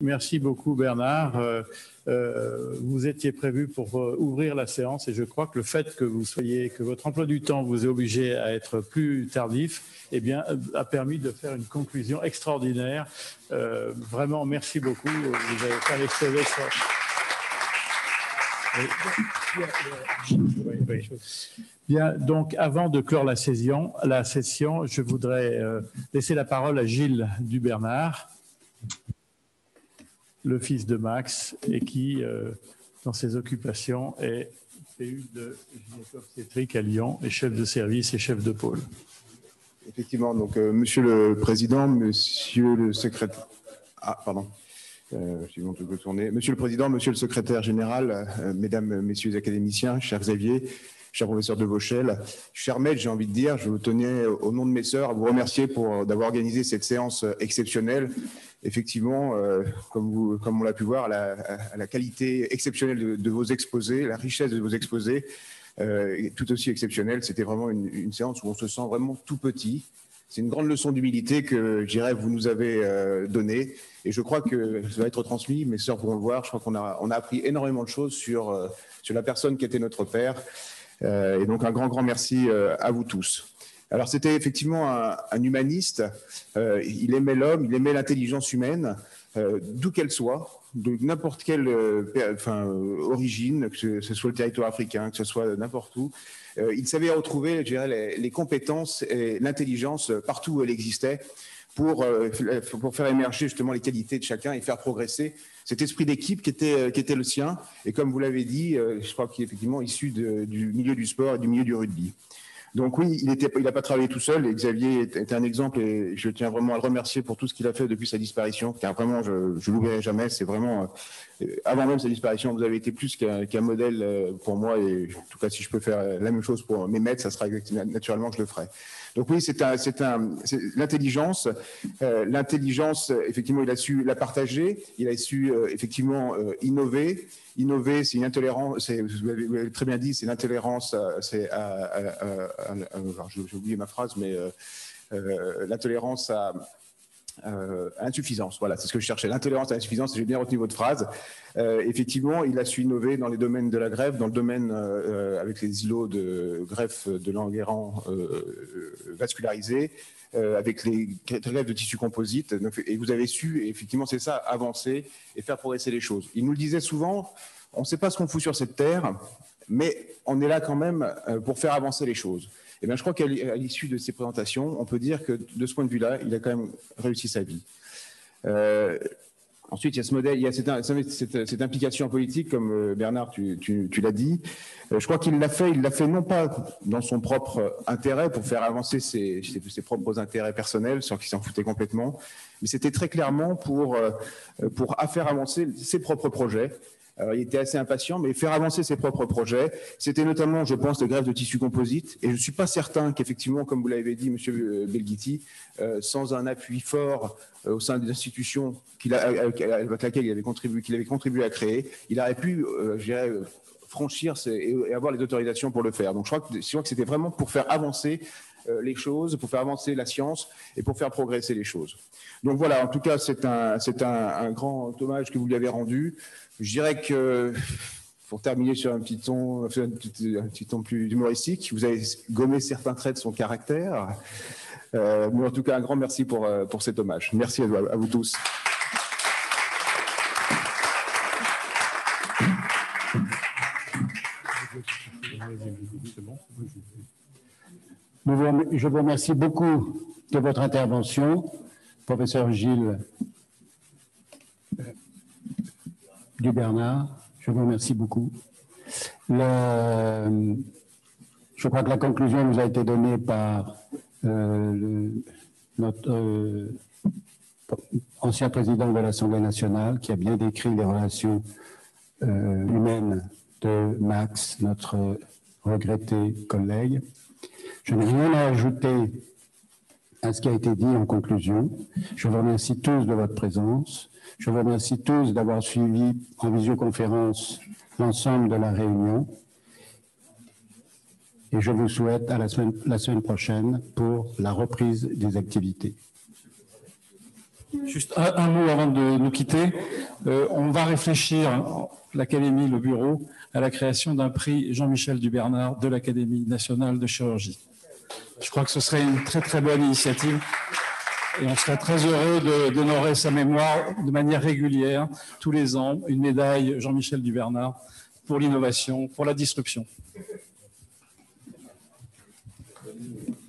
Merci beaucoup Bernard. Vous étiez prévu pour ouvrir la séance et je crois que le fait que votre emploi du temps vous ait obligé à être plus tardif, eh bien, a permis de faire une conclusion extraordinaire. Vraiment, merci beaucoup. Vous avez fait un exposé sur... Bien, donc avant de clore la session, je voudrais laisser la parole à Gilles Dubernard, le fils de Max, et qui, dans ses occupations, est PU de gynéco-obstétrique à Lyon, et chef de service et chef de pôle. Effectivement, donc Monsieur le Président, Monsieur le Secrétaire... Ah, pardon. Monsieur le Président, Monsieur le Secrétaire Général, Mesdames, Messieurs les académiciens, cher Xavier, cher professeur de Vauchel, cher maître, j'ai envie de dire, je vous tenais au nom de mes sœurs à vous remercier d'avoir organisé cette séance exceptionnelle. Effectivement, comme on l'a pu voir, à la qualité exceptionnelle de vos exposés, la richesse de vos exposés, est tout aussi exceptionnelle. C'était vraiment une séance où on se sent vraiment tout petit. C'est une grande leçon d'humilité que, je dirais, vous nous avez donnée. Et je crois que ça va être transmis, mes sœurs pourront le voir. Je crois qu'on a appris énormément de choses sur la personne qui était notre père. Et donc, un grand merci à vous tous. Alors, c'était effectivement un humaniste. Il aimait l'homme, il aimait l'intelligence humaine, d'où qu'elle soit, de n'importe quelle origine, que ce soit le territoire africain, que ce soit n'importe où. Il savait retrouver, je dirais, les compétences et l'intelligence partout où elle existait pour faire émerger justement les qualités de chacun et faire progresser cet esprit d'équipe qui était le sien. Et comme vous l'avez dit, je crois qu'il est effectivement issu du milieu du sport et du milieu du rugby. Donc oui, il n'a pas travaillé tout seul, et Xavier est un exemple et je tiens vraiment à le remercier pour tout ce qu'il a fait depuis sa disparition, car vraiment, je ne l'oublierai jamais, c'est vraiment, avant même sa disparition, vous avez été plus qu'un modèle pour moi, et en tout cas, si je peux faire la même chose pour mes maîtres, ça sera naturellement que je le ferai. Donc oui, c'est l'intelligence. L'intelligence, effectivement, il a su la partager, il a su effectivement innover. Innover, c'est une intolérance, vous l'avez très bien dit, c'est une intolérance, j'ai oublié ma phrase, mais l'intolérance à l'insuffisance, voilà, c'est ce que je cherchais, l'intolérance à l'insuffisance, j'ai bien retenu votre phrase. Effectivement, il a su innover dans les domaines de la greffe, dans le domaine avec les îlots de greffe de Languerrand vascularisés, avec les greffes de tissu composite, et vous avez su, et effectivement c'est ça, avancer et faire progresser les choses. Il nous le disait souvent, on ne sait pas ce qu'on fout sur cette terre, mais on est là quand même pour faire avancer les choses. Et bien, je crois qu'à l'issue de ces présentations, on peut dire que de ce point de vue-là, il a quand même réussi sa vie. Ensuite, il y a ce modèle, il y a cette implication politique, comme Bernard, tu l'as dit. Je crois qu'il l'a fait non pas dans son propre intérêt, pour faire avancer ses propres intérêts personnels, sans qu'il s'en foutait complètement, mais c'était très clairement pour faire avancer ses propres projets. Alors, il était assez impatient, mais faire avancer ses propres projets, c'était notamment, je pense, les greffes de tissu composite. Et je ne suis pas certain qu'effectivement, comme vous l'avez dit, Monsieur Belghiti, sans un appui fort au sein des institutions avec laquelle il avait contribué à créer, il aurait pu, je dirais, franchir et avoir les autorisations pour le faire. Donc, je crois que c'était vraiment pour faire avancer les choses, pour faire avancer la science et pour faire progresser les choses. Donc voilà, en tout cas, c'est un grand hommage que vous lui avez rendu. Je dirais que, pour terminer sur un petit ton plus humoristique, vous avez gommé certains traits de son caractère. Mais en tout cas, un grand merci pour cet hommage. Merci à vous tous. Je vous remercie beaucoup de votre intervention, professeur Gilles Dubernard. Je vous remercie beaucoup. Je crois que la conclusion nous a été donnée par notre ancien président de l'Assemblée nationale, qui a bien décrit les relations humaines de Max, notre regretté collègue. Je n'ai rien à ajouter à ce qui a été dit en conclusion. Je vous remercie tous de votre présence. Je vous remercie tous d'avoir suivi en visioconférence l'ensemble de la réunion. Et je vous souhaite à la semaine prochaine pour la reprise des activités. Juste un mot avant de nous quitter. On va réfléchir, l'Académie, le bureau, à la création d'un prix Jean-Michel Dubernard de l'Académie nationale de chirurgie. Je crois que ce serait une très très bonne initiative et on serait très heureux d'honorer sa mémoire de manière régulière, tous les ans, une médaille Jean-Michel Dubernard pour l'innovation, pour la disruption.